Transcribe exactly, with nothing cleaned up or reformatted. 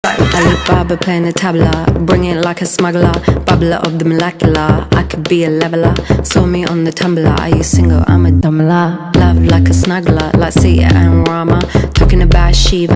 Alibaba playing the tabla, bring it like a smuggler, bubbler of the molecular. I could be a leveler, saw me on the tumbler. Are you single? I'm a dumbler. Love like a snuggler, like Sita and Rama, talking about Shiva.